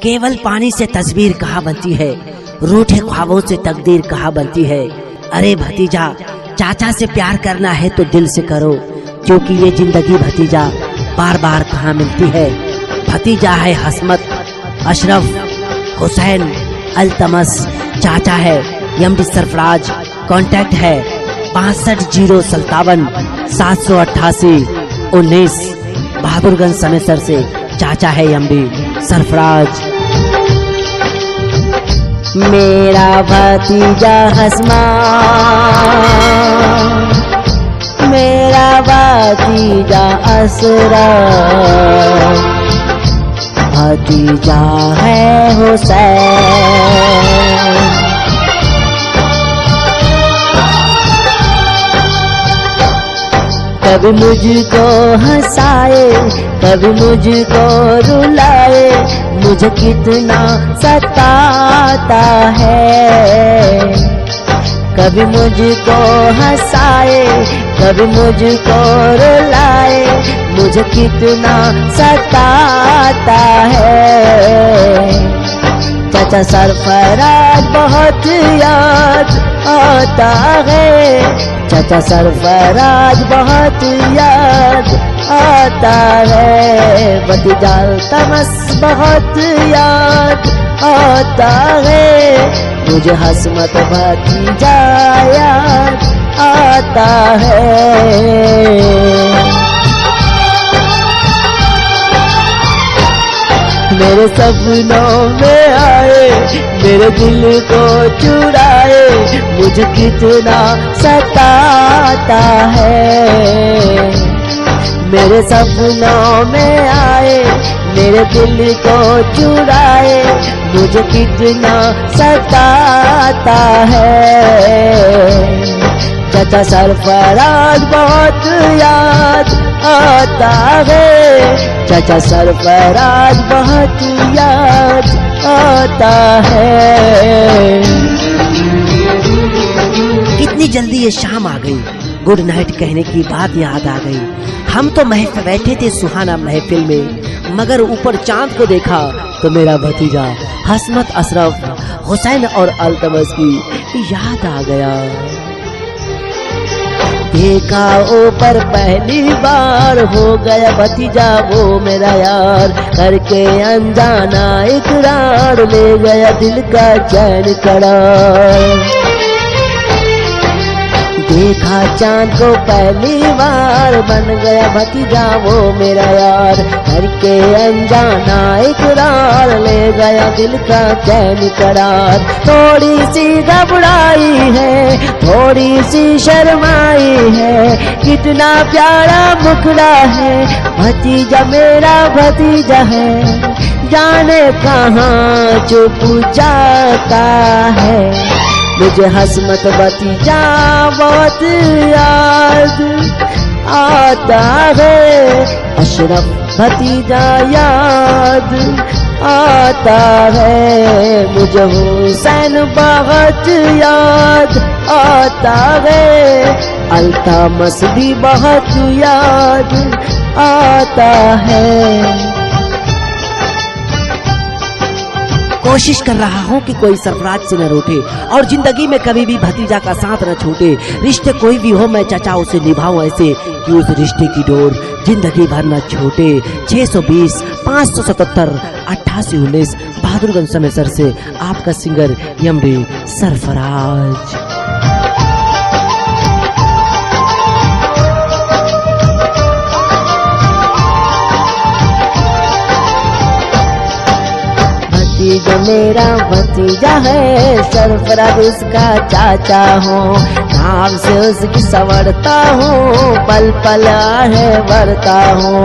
केवल पानी से तस्वीर कहाँ बनती है, रूठे ख्वाबों से तकदीर कहाँ बनती है। अरे भतीजा, चाचा से प्यार करना है तो दिल से करो, क्योंकि ये जिंदगी भतीजा बार बार कहाँ मिलती है। भतीजा है हसमत, अशरफ, हुसैन, अल्तमस। चाचा है एमडी सरफराज। कांटेक्ट है 6507 788 19। बहादुरगंज समेसर से चाचा है एमडी सरफराज। मेरा भतीजा हसमान, मेरा भतीजा अशरफ, भतीजा है हुसैन। कभी मुझको हंसाए, कभी मुझको रुलाए, मुझे कितना सताता है। कभी मुझको हंसाए, कभी मुझको रुलाए, मुझे कितना सताता है। चाचा सरफराज बहुत याद आता है, चाचा सरफराज बहुत याद आता है। भतीजा अल्तमस बहुत याद आता है, मुझे हसमत भतीजा याद आता है। मेरे सपनों में आए, मेरे दिल को चुराए, मुझे कितना सताता है। मेरे सपनों में आए, मेरे दिल को चुराए, मुझे कितना सताता है। चाचा सरफराज बहुत याद आता है, चाचा सरफराज बहुत याद आता है। कितनी जल्दी ये शाम आ गई, गुड नाइट कहने की बात याद आ गई। हम तो महफिल बैठे थे सुहाना महफिल में, मगर ऊपर चांद को देखा तो मेरा भतीजा हसमत, अशरफ, हुसैन और अल्तमस की याद आ गया। देखा ऊपर पहली बार, हो गया भतीजा वो मेरा यार, करके अनजाना इकरार, ले गया दिल का चैन करार। देखा चांद को पहली बार, बन गया भतीजा वो मेरा यार, करके अनजाना इकरार, ले गया दिल का चैन करार। थोड़ी सी घबराई है, थोड़ी सी शर्माई है, कितना प्यारा मुखड़ा है, भतीजा मेरा भतीजा है, जाने कहाँ चुप जाता है। मुझे हसमत भतीजा बहुत याद आता है, अशरफ भतीजा याद आता है, मुझे हुसैन बहुत याद आता है, अल्तमस भी बहुत याद आता है। कोशिश कर रहा हूँ कि कोई सरफराज से न रूठे और जिंदगी में कभी भी भतीजा का साथ न छूटे। रिश्ते कोई भी हो, मैं चाचा उसे निभाऊं ऐसे कि उस रिश्ते की डोर जिंदगी भर न छूटे। 620 577 88 19 बहादुरगंज समेसर से आपका सिंगर एमडी सरफराज। भतीजा मेरा भतीजा है, सरफराज उसका चाचा हूँ, नाम से उसकी संवरता हूँ, पल पल है वरता हूँ।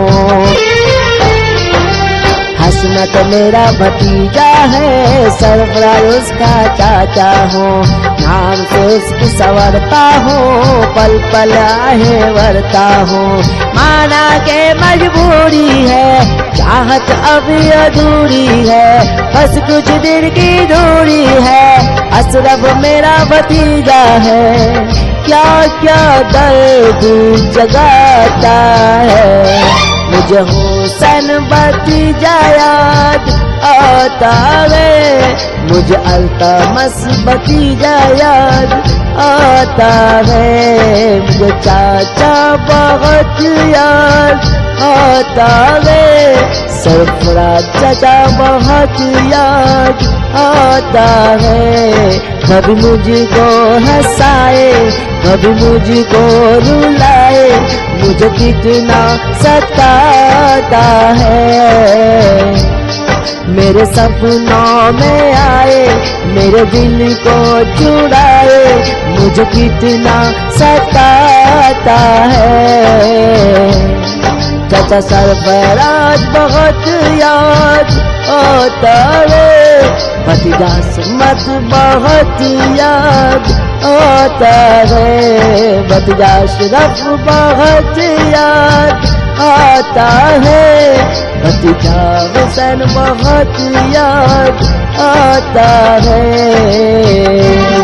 हसमत मेरा भतीजा है, सरफराज उसका चाचा हूँ, नाम से उसकी संवरता हूँ, पल पल है वरता हूँ। माना के मजबूरी है, चाहत अभी अधूरी है, बस कुछ दिन की दूरी है, अशरफ मेरा भतीजा है, क्या क्या दर्द जगाता है। मुझे हुसैन भतीजा याद आता है, मुझे अल्तमस भतीजा याद आता है, मुझे चाचा बहुत याद आता है, सरफराज चाचा बहुत याद आता है। कभी मुझको हंसाए, कभी मुझको रुलाए, मुझे कितना सताता है। मेरे सपनों में आए, मेरे दिल को चुराए, मुझे कितना सताता है। चाचा सरफराज बहुत याद आता है, भतीजा असमत बहुत याद आता है, भतीजा अशरफ बहुत याद आता है, भतीजा हुसैन बहुत याद आता है।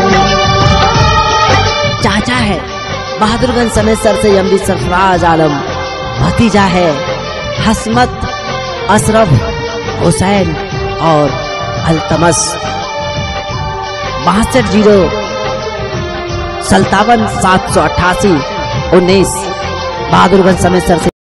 चाचा है बहादुरगंज समेत सर से एमडी सरफराज आलम, भतीजा है हसमत अशरफ हुसैन और अल्तमस। 620788 19 बहादुरगंज समेत सर से